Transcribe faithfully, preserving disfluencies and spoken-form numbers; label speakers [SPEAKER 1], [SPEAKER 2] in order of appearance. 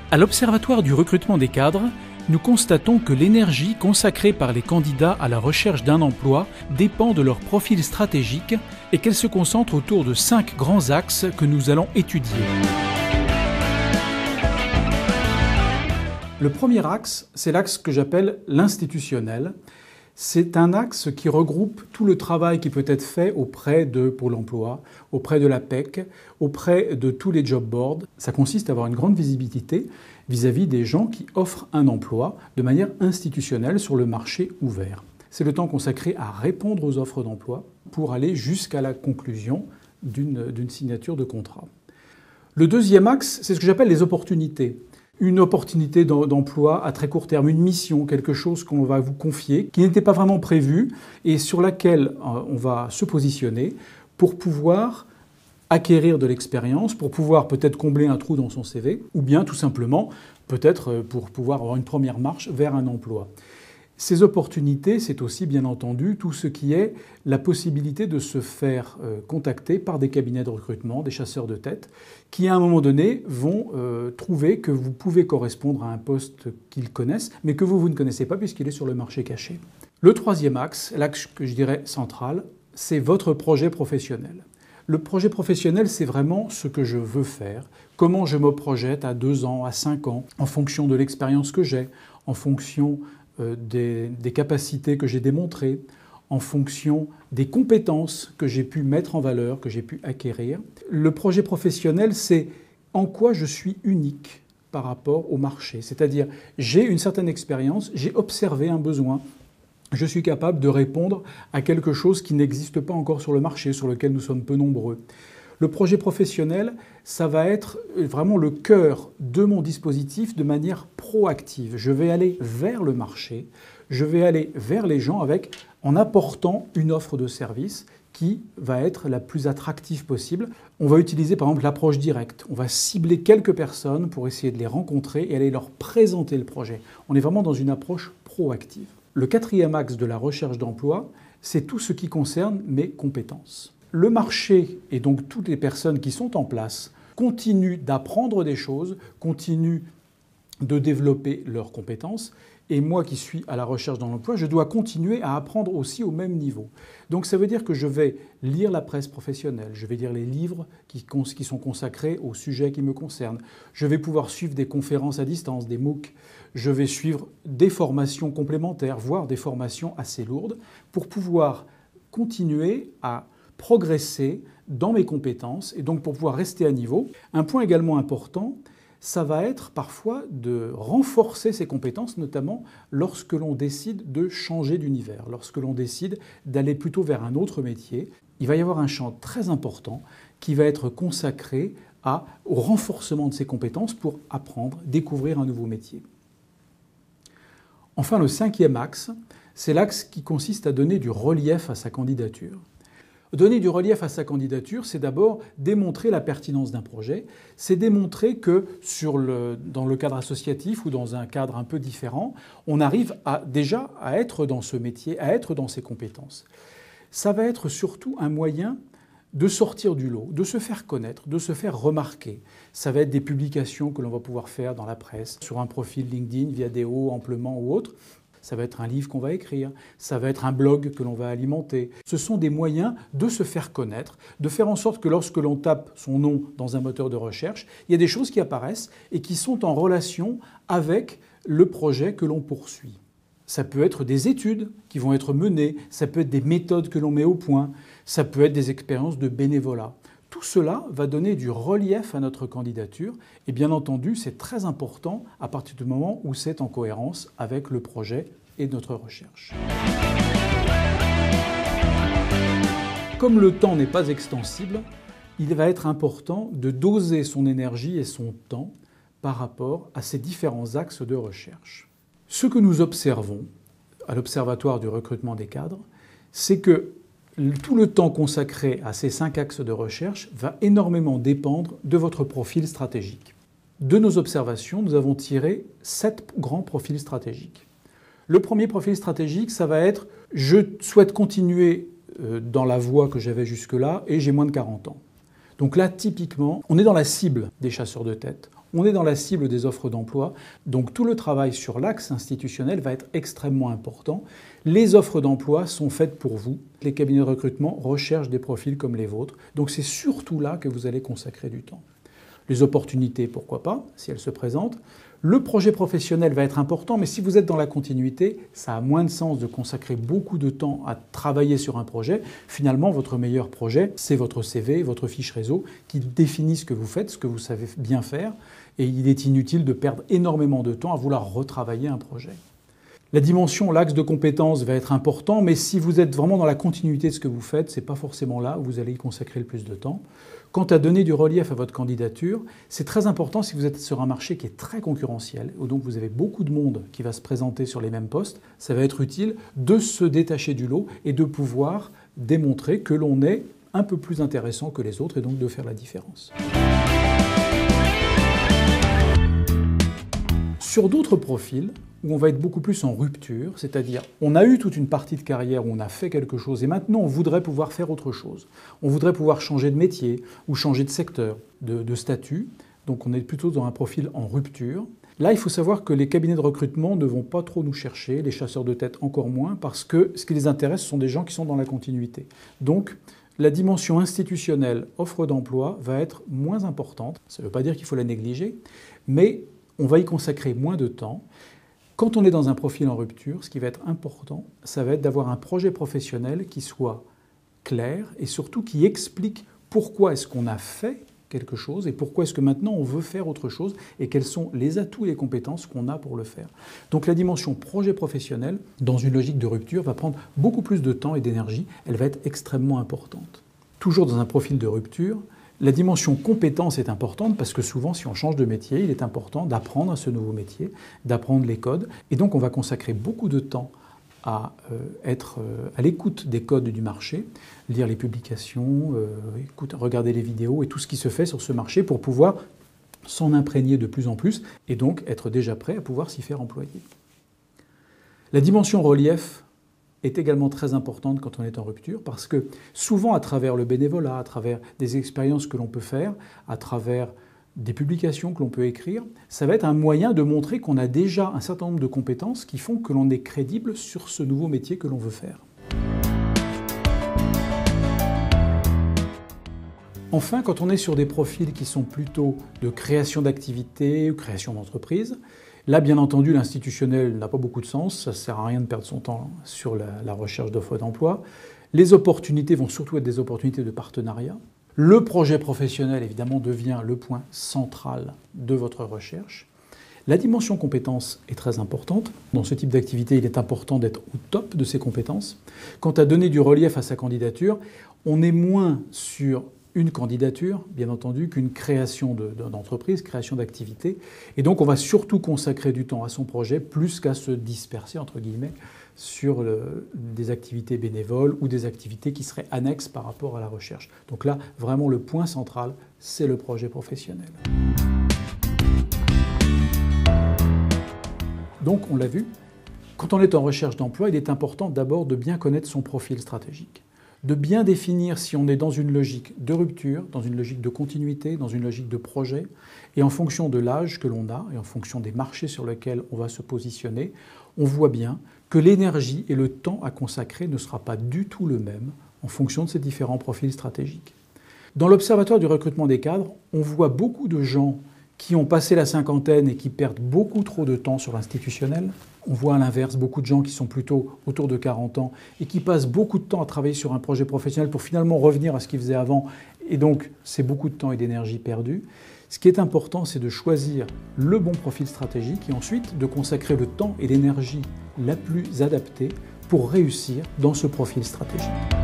[SPEAKER 1] À l'Observatoire du recrutement des cadres, nous constatons que l'énergie consacrée par les candidats à la recherche d'un emploi dépend de leur profil stratégique et qu'elle se concentre autour de cinq grands axes que nous allons étudier. Le premier axe, c'est l'axe que j'appelle l'institutionnel. C'est un axe qui regroupe tout le travail qui peut être fait auprès de Pôle emploi, auprès de l'A P E C, auprès de tous les job boards. Ça consiste à avoir une grande visibilité vis-à-vis des gens qui offrent un emploi de manière institutionnelle sur le marché ouvert. C'est le temps consacré à répondre aux offres d'emploi pour aller jusqu'à la conclusion d'une, d'une signature de contrat. Le deuxième axe, c'est ce que j'appelle les opportunités. Une opportunité d'emploi à très court terme, une mission, quelque chose qu'on va vous confier, qui n'était pas vraiment prévu et sur laquelle on va se positionner pour pouvoir acquérir de l'expérience, pour pouvoir peut-être combler un trou dans son C V, ou bien tout simplement peut-être pour pouvoir avoir une première marche vers un emploi. Ces opportunités, c'est aussi bien entendu tout ce qui est la possibilité de se faire euh, contacter par des cabinets de recrutement, des chasseurs de tête, qui à un moment donné vont euh, trouver que vous pouvez correspondre à un poste qu'ils connaissent, mais que vous, vous ne connaissez pas puisqu'il est sur le marché caché. Le troisième axe, l'axe que je dirais central, c'est votre projet professionnel. Le projet professionnel, c'est vraiment ce que je veux faire, comment je me projette à deux ans, à cinq ans, en fonction de l'expérience que j'ai, en fonction Des, des capacités que j'ai démontrées, en fonction des compétences que j'ai pu mettre en valeur, que j'ai pu acquérir. Le projet professionnel, c'est en quoi je suis unique par rapport au marché. C'est-à-dire, j'ai une certaine expérience, j'ai observé un besoin, je suis capable de répondre à quelque chose qui n'existe pas encore sur le marché, sur lequel nous sommes peu nombreux. Le projet professionnel, ça va être vraiment le cœur de mon dispositif de manière proactive. Je vais aller vers le marché, je vais aller vers les gens avec, en apportant une offre de service qui va être la plus attractive possible. On va utiliser par exemple l'approche directe. On va cibler quelques personnes pour essayer de les rencontrer et aller leur présenter le projet. On est vraiment dans une approche proactive. Le quatrième axe de la recherche d'emploi, c'est tout ce qui concerne mes compétences. Le marché et donc toutes les personnes qui sont en place continuent d'apprendre des choses, continuent de développer leurs compétences. Et moi qui suis à la recherche dans l'emploi, je dois continuer à apprendre aussi au même niveau. Donc ça veut dire que je vais lire la presse professionnelle, je vais lire les livres qui, qui sont consacrés au sujet qui me concerne. Je vais pouvoir suivre des conférences à distance, des MOOC. Je vais suivre des formations complémentaires, voire des formations assez lourdes, pour pouvoir continuer à progresser dans mes compétences et donc pour pouvoir rester à niveau. Un point également important, ça va être parfois de renforcer ses compétences, notamment lorsque l'on décide de changer d'univers, lorsque l'on décide d'aller plutôt vers un autre métier. Il va y avoir un champ très important qui va être consacré à, au renforcement de ses compétences pour apprendre, découvrir un nouveau métier. Enfin, le cinquième axe, c'est l'axe qui consiste à donner du relief à sa candidature. Donner du relief à sa candidature, c'est d'abord démontrer la pertinence d'un projet, c'est démontrer que sur le, dans le cadre associatif ou dans un cadre un peu différent, on arrive à, déjà à être dans ce métier, à être dans ses compétences. Ça va être surtout un moyen de sortir du lot, de se faire connaître, de se faire remarquer. Ça va être des publications que l'on va pouvoir faire dans la presse, sur un profil LinkedIn, via des hauts, amplement ou autres. Ça va être un livre qu'on va écrire, ça va être un blog que l'on va alimenter. Ce sont des moyens de se faire connaître, de faire en sorte que lorsque l'on tape son nom dans un moteur de recherche, il y a des choses qui apparaissent et qui sont en relation avec le projet que l'on poursuit. Ça peut être des études qui vont être menées, ça peut être des méthodes que l'on met au point, ça peut être des expériences de bénévolat. Tout cela va donner du relief à notre candidature et bien entendu, c'est très important à partir du moment où c'est en cohérence avec le projet et notre recherche. Comme le temps n'est pas extensible, il va être important de doser son énergie et son temps par rapport à ces différents axes de recherche. Ce que nous observons à l'Observatoire du recrutement des cadres, c'est que tout le temps consacré à ces cinq axes de recherche va énormément dépendre de votre profil stratégique. De nos observations, nous avons tiré sept grands profils stratégiques. Le premier profil stratégique, ça va être « je souhaite continuer dans la voie que j'avais jusque-là et j'ai moins de quarante ans ». Donc là, typiquement, on est dans la cible des chasseurs de tête. On est dans la cible des offres d'emploi, donc tout le travail sur l'axe institutionnel va être extrêmement important. Les offres d'emploi sont faites pour vous. Les cabinets de recrutement recherchent des profils comme les vôtres, donc c'est surtout là que vous allez consacrer du temps. Les opportunités, pourquoi pas, si elles se présentent. Le projet professionnel va être important, mais si vous êtes dans la continuité, ça a moins de sens de consacrer beaucoup de temps à travailler sur un projet. Finalement, votre meilleur projet, c'est votre C V, votre fiche réseau, qui définit ce que vous faites, ce que vous savez bien faire, et il est inutile de perdre énormément de temps à vouloir retravailler un projet. La dimension, l'axe de compétences va être important, mais si vous êtes vraiment dans la continuité de ce que vous faites, ce n'est pas forcément là où vous allez y consacrer le plus de temps. Quant à donner du relief à votre candidature, c'est très important si vous êtes sur un marché qui est très concurrentiel, où donc vous avez beaucoup de monde qui va se présenter sur les mêmes postes, ça va être utile de se détacher du lot et de pouvoir démontrer que l'on est un peu plus intéressant que les autres et donc de faire la différence. Sur d'autres profils, où on va être beaucoup plus en rupture, c'est-à-dire on a eu toute une partie de carrière où on a fait quelque chose et maintenant on voudrait pouvoir faire autre chose. On voudrait pouvoir changer de métier ou changer de secteur, de, de statut. Donc on est plutôt dans un profil en rupture. Là, il faut savoir que les cabinets de recrutement ne vont pas trop nous chercher, les chasseurs de tête encore moins, parce que ce qui les intéresse, ce sont des gens qui sont dans la continuité. Donc, la dimension institutionnelle, offre d'emploi, va être moins importante. Ça ne veut pas dire qu'il faut la négliger, mais on va y consacrer moins de temps. Quand on est dans un profil en rupture, ce qui va être important, ça va être d'avoir un projet professionnel qui soit clair et surtout qui explique pourquoi est-ce qu'on a fait quelque chose et pourquoi est-ce que maintenant on veut faire autre chose et quels sont les atouts et les compétences qu'on a pour le faire. Donc la dimension projet professionnel, dans une logique de rupture, va prendre beaucoup plus de temps et d'énergie, elle va être extrêmement importante. Toujours dans un profil de rupture, la dimension compétence est importante parce que souvent, si on change de métier, il est important d'apprendre à ce nouveau métier, d'apprendre les codes. Et donc, on va consacrer beaucoup de temps à euh, être euh, à l'écoute des codes du marché, lire les publications, euh, écoute, regarder les vidéos et tout ce qui se fait sur ce marché pour pouvoir s'en imprégner de plus en plus et donc être déjà prêt à pouvoir s'y faire employer. La dimension relief est également très importante quand on est en rupture parce que souvent à travers le bénévolat, à travers des expériences que l'on peut faire, à travers des publications que l'on peut écrire, ça va être un moyen de montrer qu'on a déjà un certain nombre de compétences qui font que l'on est crédible sur ce nouveau métier que l'on veut faire. Enfin, quand on est sur des profils qui sont plutôt de création d'activités ou création d'entreprise, là, bien entendu, l'institutionnel n'a pas beaucoup de sens, ça ne sert à rien de perdre son temps sur la, la recherche d'offres d'emploi. Les opportunités vont surtout être des opportunités de partenariat. Le projet professionnel, évidemment, devient le point central de votre recherche. La dimension compétences est très importante. Dans ce type d'activité, il est important d'être au top de ses compétences. Quant à donner du relief à sa candidature, on est moins sur une candidature, bien entendu, qu'une création de, d'entreprise, création d'activité. Et donc, on va surtout consacrer du temps à son projet, plus qu'à se disperser, entre guillemets, sur le, des activités bénévoles ou des activités qui seraient annexes par rapport à la recherche. Donc là, vraiment, le point central, c'est le projet professionnel. Donc, on l'a vu, quand on est en recherche d'emploi, il est important d'abord de bien connaître son profil stratégique, de bien définir si on est dans une logique de rupture, dans une logique de continuité, dans une logique de projet, et en fonction de l'âge que l'on a et en fonction des marchés sur lesquels on va se positionner, on voit bien que l'énergie et le temps à consacrer ne sera pas du tout le même en fonction de ces différents profils stratégiques. Dans l'Observatoire du recrutement des cadres, on voit beaucoup de gens qui ont passé la cinquantaine et qui perdent beaucoup trop de temps sur l'institutionnel. On voit à l'inverse beaucoup de gens qui sont plutôt autour de quarante ans et qui passent beaucoup de temps à travailler sur un projet professionnel pour finalement revenir à ce qu'ils faisaient avant. Et donc, c'est beaucoup de temps et d'énergie perdus. Ce qui est important, c'est de choisir le bon profil stratégique et ensuite de consacrer le temps et l'énergie la plus adaptée pour réussir dans ce profil stratégique.